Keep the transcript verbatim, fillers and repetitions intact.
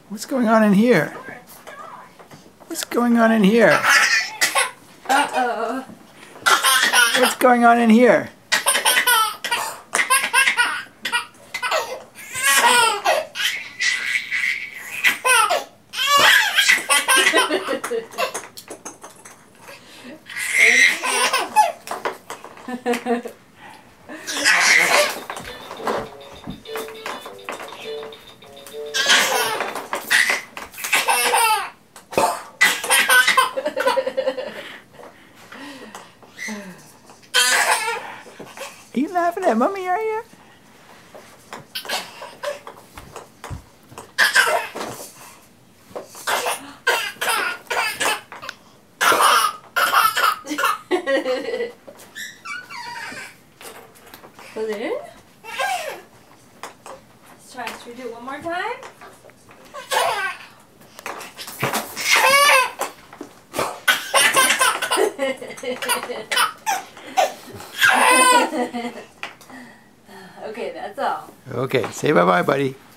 What's going on in here? What's going on in here? Uh-oh. What's going on in here? Are you laughing at Mommy, are you? Was it in? Let's try. Should we do it one more time? Okay, that's all. Okay, say bye-bye, buddy.